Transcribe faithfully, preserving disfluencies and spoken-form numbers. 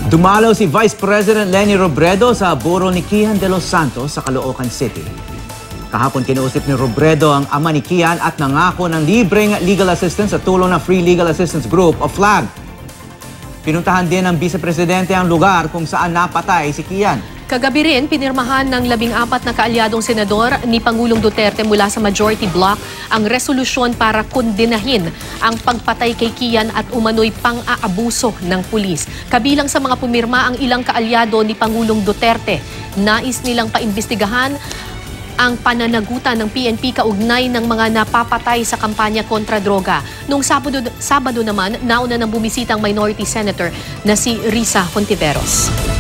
Dumalaw si Vice President Leni Robredo sa burol ni Kian de los Santos sa Caloocan City. Kahapon kinausap ni Robredo ang ama ni Kian at nangako ng libreng legal assistance sa tulong ng Free Legal Assistance Group o FLAG. Pinuntahan din ng Vice Presidente ang lugar kung saan napatay si Kian. Kagabi rin, pinirmahan ng labing apat na kaalyadong senador ni Pangulong Duterte mula sa Majority Bloc ang resolusyon para kondenahin ang pagpatay kay Kian at umano'y pang-aabuso ng pulis. Kabilang sa mga pumirma ang ilang kaalyado ni Pangulong Duterte. Nais nilang paimbestigahan ang pananagutan ng P N P kaugnay ng mga napapatay sa kampanya kontra droga. Noong Sabado, Sabado naman, nauna ng bumisitang minority senator na si Risa Hontiveros.